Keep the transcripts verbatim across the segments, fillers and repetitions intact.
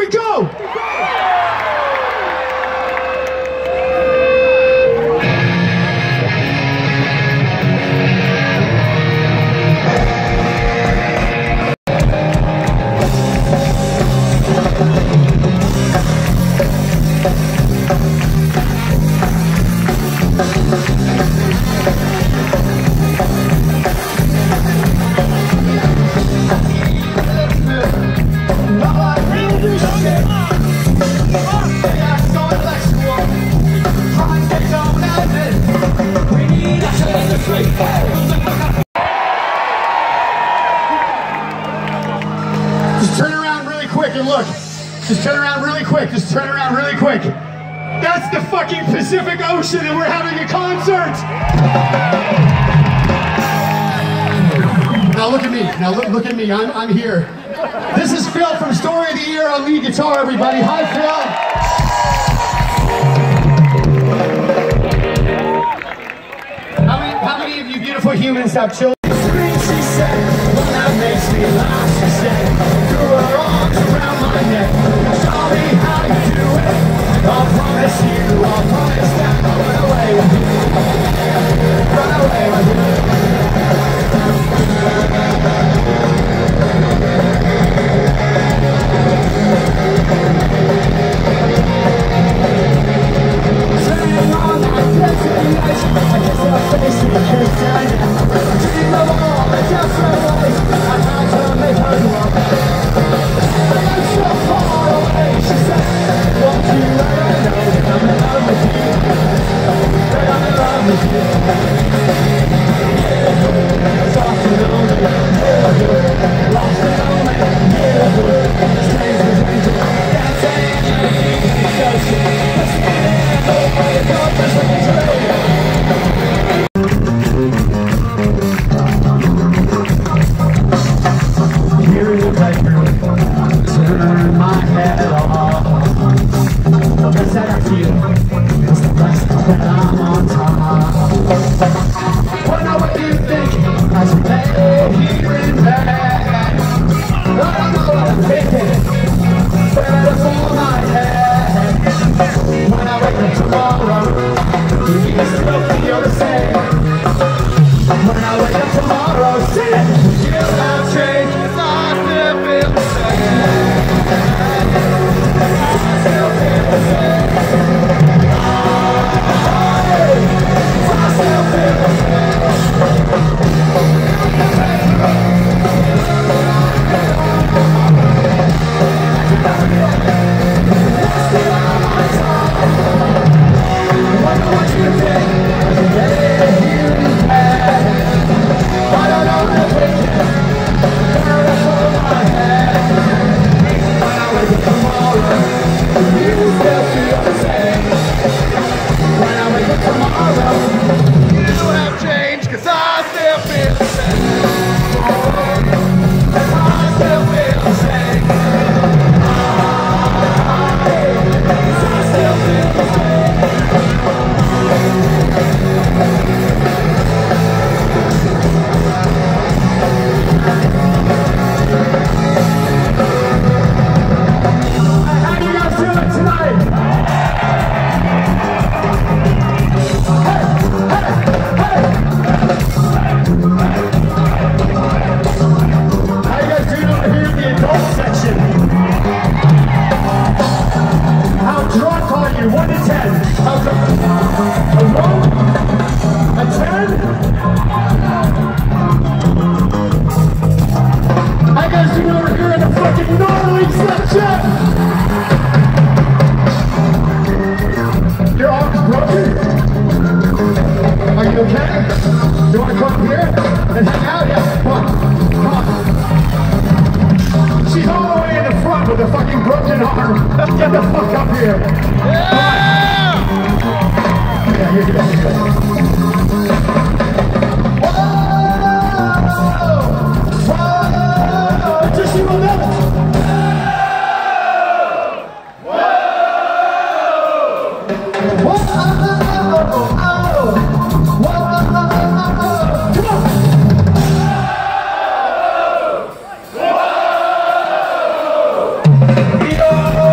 we go! Just turn around really quick and look. Just turn around really quick. Just turn around really quick. That's the fucking Pacific Ocean and we're having a concert! Now look at me. Now look, look at me. I'm, I'm here. This is Phil from Story of the Year on lead guitar, everybody. Hi, Phil. How many, how many of you beautiful humans have children? She said, well, that makes me laugh. She said, threw her arms around my neck. Tell me how you do it. I'll promise you, I'll promise that I'll run away with you. Run away with you. Sitting on that desert night, I guess I'll face it, can't stand it. Dream of all the different ways I had to make her love. I'm so far away, she said, won't you let her know that I'm in love with you, that I'm in love with you. Soft and lonely, yeah, good. Lost and lonely, yeah, good. Strange as angel, dancing in the ocean. Listen, nobody knows just like it's real. Turn my head off. The best that I feel is the best that I'm on top. Wanna know what you think as we lay here in bed? I don't know what I'm thinking, better for my head. When I wake up tomorrow, do you still feel the same? When I wake up tomorrow, say you have changed, 'cause I still feel the same. Get the fuck up here! Yeah! Yeah, you're good. You're good. Come on!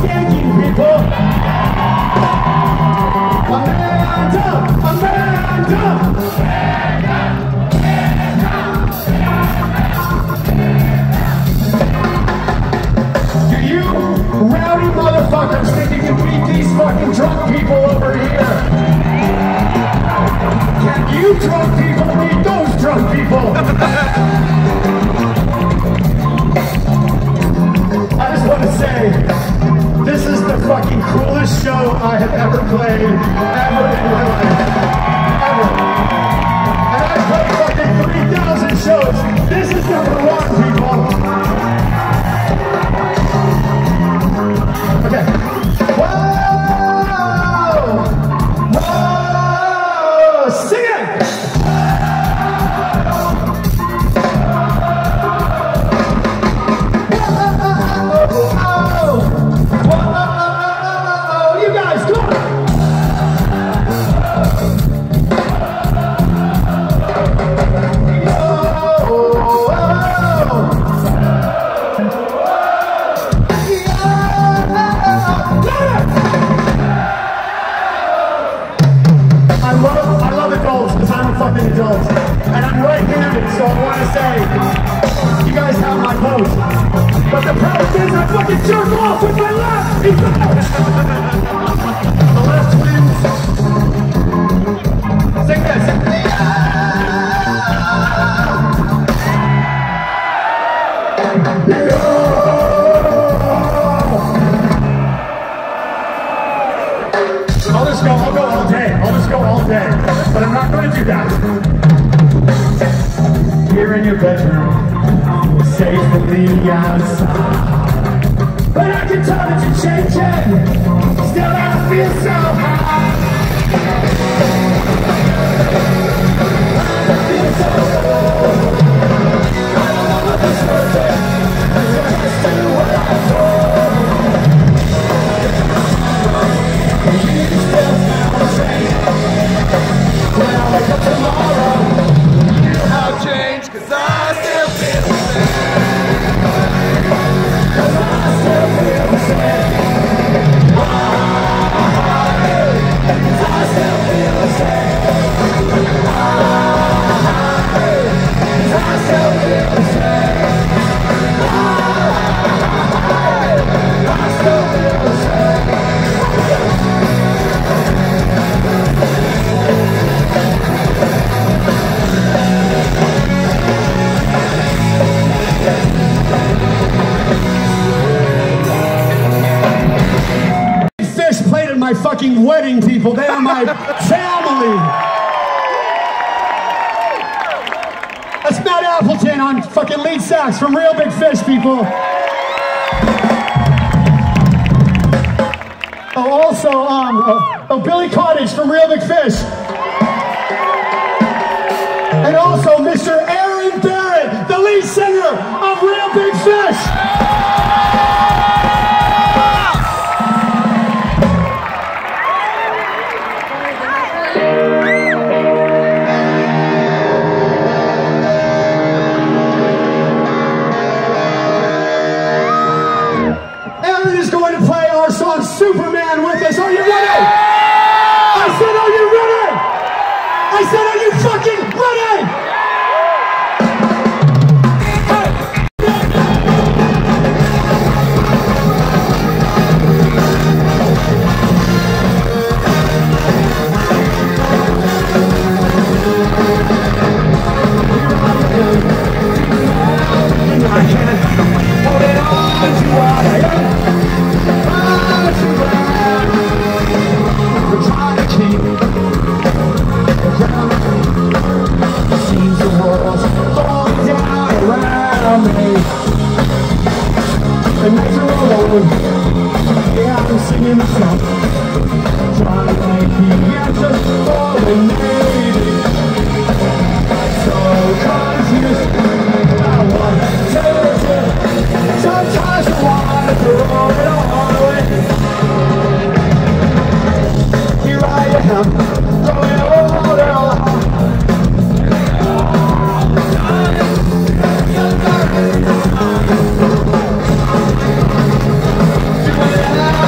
thinking, people. Amanda! Amanda! Do you rowdy motherfuckers think you can beat these fucking drunk people over here? Can you drunk people beat those drunk people? I just want to say, this is the fucking coolest show I have ever played, ever in my life, ever. And I've played fucking three thousand shows. This is number one, people. Okay. Whoa! Whoa! Sing it! Adults. And I'm right-handed, so I want to say, you guys have my vote. But the problem is I fucking jerk off with my left! The left wins. Sing this. I'll just go, I'll go all day. I'll just go all day. But I'm not going to do that. Here in your bedroom, safe from the outside. But I can tell that you're changing. Still I feel so high. I feel so low. I don't know what this was it. I just do what I told. You still sound the same. When I wake up tomorrow, you have changed, cause I still feel the same. Cause I still feel the same. Cause I still feel the same. Cause I still feel the same. I still feel the same. Fish played at my fucking wedding, people. They are my family. That's Matt Appleton on fucking lead sax from Real Big Fish, people. Oh, also, um, oh, oh, Billy Cottage from Real Big Fish. And also Mister Aaron Barrett, the lead singer of Real Big Fish. Aaron is going to play our song Superman with us. Are you ready? I said, are you ready? I said, are you fucking ready? Yeah, I'm singing a song, trying to make the answers falling maybe. So confused, I want to tell you. Sometimes I want to throw it all away. Here I am, throwing it all out. Yeah.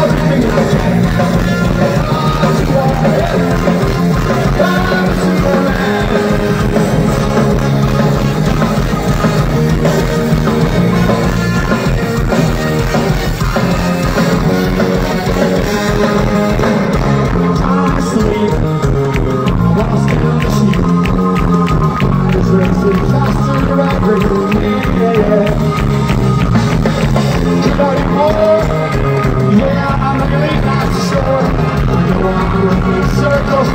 circles.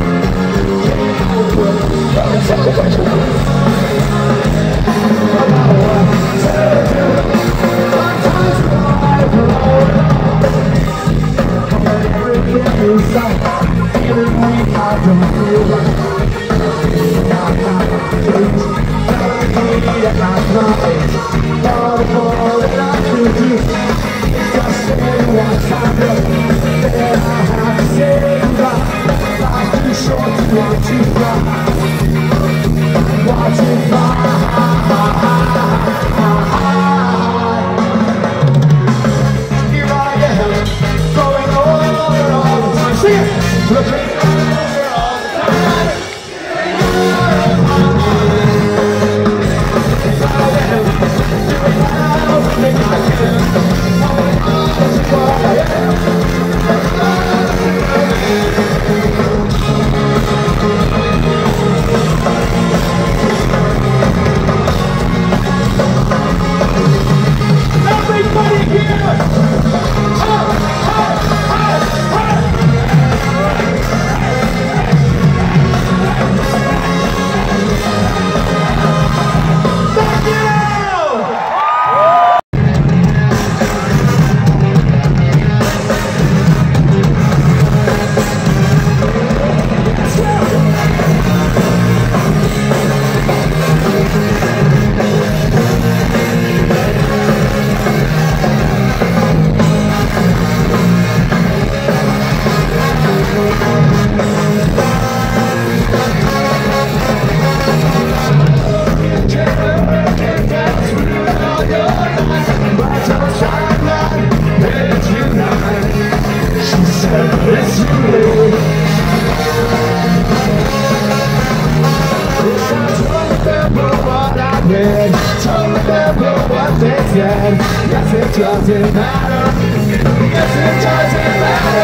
Yes, it doesn't matter. Yes, it doesn't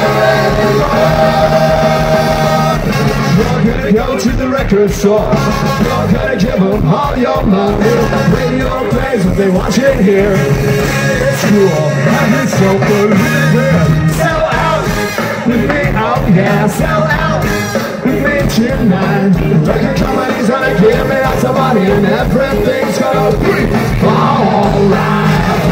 matter anymore. You're gonna go to the record store. You're gonna give them all your money. Radio plays what they want you to hear. It's cool, and it's so believe. Sell out with me, out, yeah, sell out with me tonight. The record company's gonna give me lots of money, and everything's gonna be alright.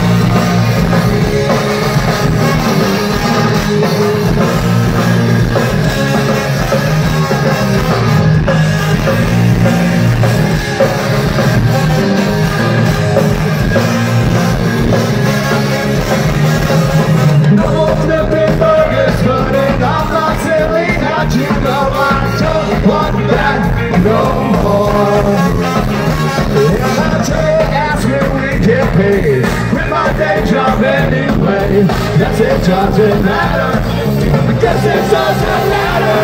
With my day job anyway, guess it doesn't matter. Guess it doesn't matter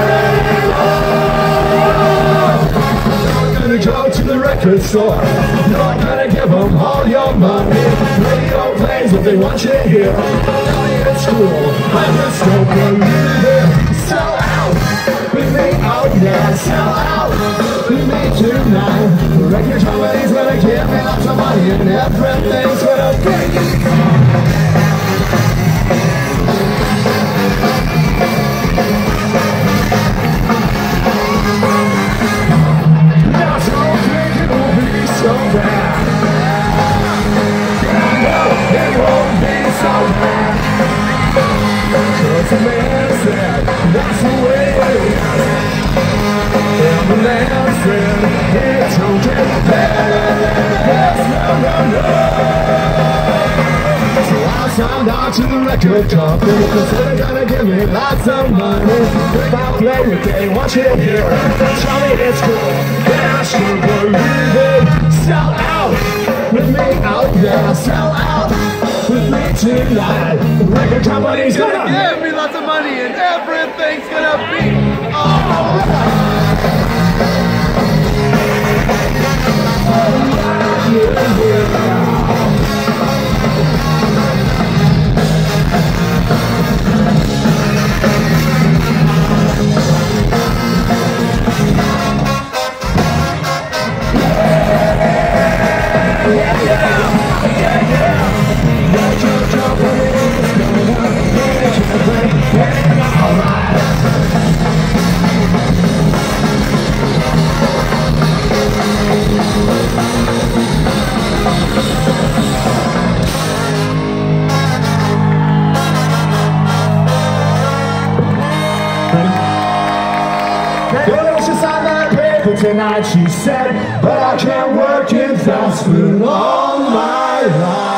anymore. You're gonna go to the record store. You're gonna give them all your money. Radio plays what they want you to hear. It's cool, I just don't believe it. Sell out with me, oh yeah, sell out with me tonight. The record company's gonna give me lots of money, and everything's gonna be now, so think it won't be so bad. No, it won't be so bad. Cause the man said that's the way it is. And the man said it don't get better than this, no, no, no. So I signed on to the record company, cause they're gonna give me lots of money. If I play what they want you to hear, tell me it's cool, then I should believe it. Sell out with me, out there, sell out with me tonight. The record company's gonna give me lots of money, and everything's gonna be alright. Alright. Girl, she signed that paper tonight, she said, but I can't work in fast food all my life.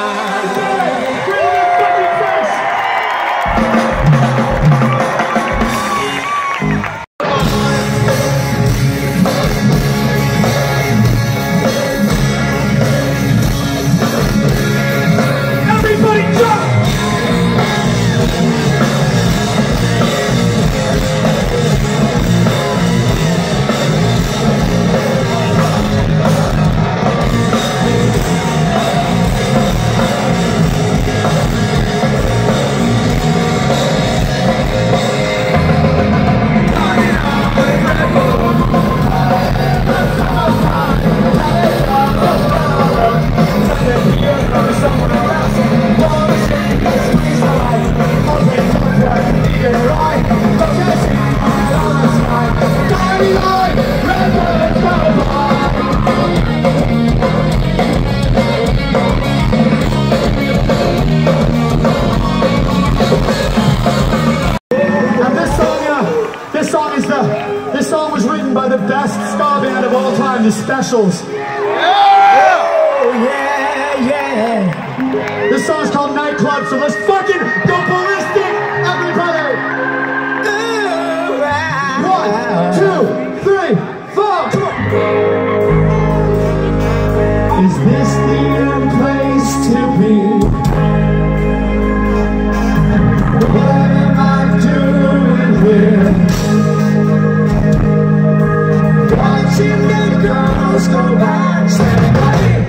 The Specials. Yeah! Oh, yeah, yeah. This song's called Nightclub, so let's fucking go ballistic, everybody! One, two, three, four, come on! Is this the end place to be? What am I doing here? Watching the girls go by, standing ready.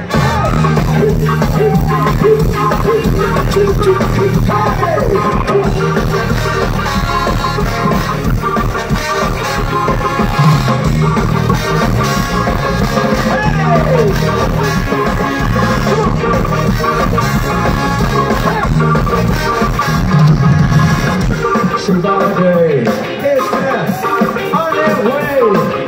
Somebody is there on their way.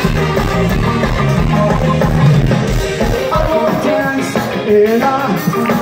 In a